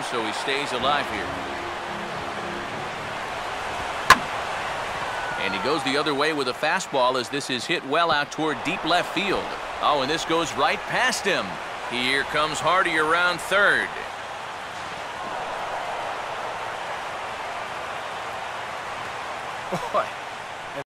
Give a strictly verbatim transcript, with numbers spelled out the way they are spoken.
so he stays alive here. And he goes the other way with a fastball as this is hit well out toward deep left field. Oh, and this goes right past him. Here comes Hardy around third. Boy.